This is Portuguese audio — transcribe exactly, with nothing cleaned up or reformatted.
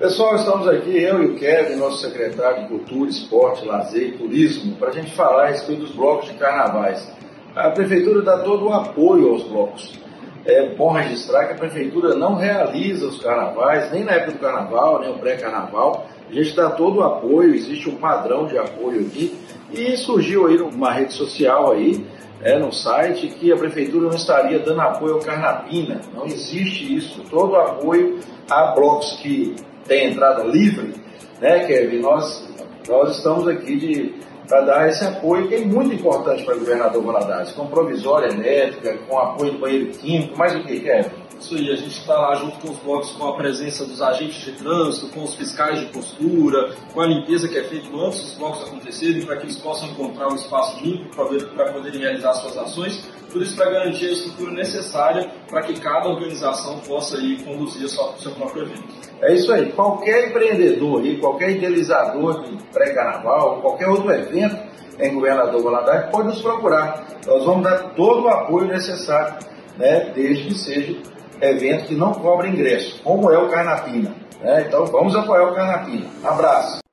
Pessoal, estamos aqui, eu e o Kevin, nosso secretário de Cultura, Esporte, Lazer e Turismo, para a gente falar a respeito dos blocos de carnavais. A Prefeitura dá todo o apoio aos blocos. É bom registrar que a Prefeitura não realiza os carnavais, nem na época do carnaval, nem o pré-carnaval. A gente dá todo o apoio, existe um padrão de apoio aqui. E surgiu aí uma rede social aí, é, no site, que a Prefeitura não estaria dando apoio ao Carnapina. Não existe isso. Todo o apoio a blocos que têm entrada livre, né, Kevin? Nós, nós estamos aqui para dar esse apoio que é muito importante para o governador Valadares, com provisória elétrica, com apoio do banheiro químico, mais o que, Kevin? Isso aí, a gente está lá junto com os blocos, com a presença dos agentes de trânsito, com os fiscais de postura, com a limpeza que é feita antes dos blocos acontecerem, para que eles possam encontrar um espaço limpo para poderem realizar suas ações. Tudo isso para garantir a estrutura necessária para que cada organização possa aí conduzir o seu próprio evento. É isso aí. Qualquer empreendedor aí, qualquer idealizador de pré-carnaval, qualquer outro evento em Governador Valadares pode nos procurar. Nós vamos dar todo o apoio necessário, né, desde que seja evento que não cobra ingresso, como é o Carnapina. Né? Então vamos apoiar o Carnapina. Abraço!